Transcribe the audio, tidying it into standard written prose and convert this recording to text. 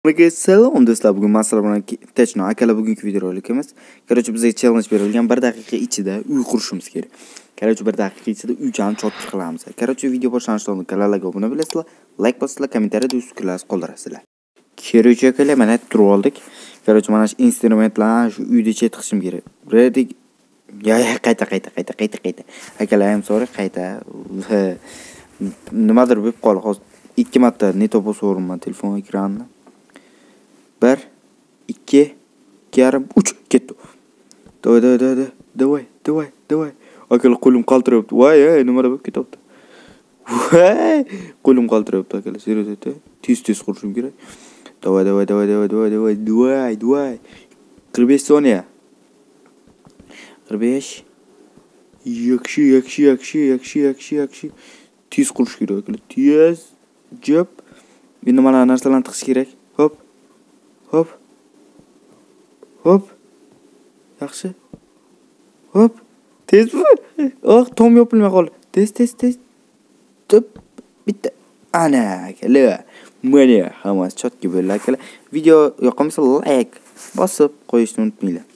Salom do'stlar, bugun men sizlar bilan Techno akalar bugungi videorolikimiz. Короче, bizga challenge berilgan 1 daqiqa ichida uy qurishimiz kerak. Короче, 1 daqiqa ichida uy joyni chotki qilamiz. Короче, video boshlanishidan oldin kanalga obuna bo'lasizlar, like bosasizlar, kommentariyada o'z fikrlaringizni qoldirasizlar. Короче, akalar mana turib oldik. Короче, mana shu instrumentlarni shu uyda chetqishim kerak. Birdek qayta. Akalar ham sorry, qayta. Nimadir bo'lib qoldi. Hozir 2 marta neto bosib telefon ekranini. 1, 2, 2,5, 3 ketdi. Давай. Akalar qo'lim qaltirayapti. Voy, nima bo'lib ketyapti? Voy, qo'lim qaltirayapti akalar. Serios tez qurishim kerak. Давай. 45 soniya. 45. Yakshi. Tez qurish kerak akalar. Tez. Jop. Endi mana narsalarni tiqish kerak. Hop. Yaxshi. Hop. Tezmi? Tom yopilmay qoldi. Tez. Top. Bitta. Ana akalar. Mana hammasi chotki bo'ldi akalar. Video yoqmasa like bosib qo'yishni unutmanglar.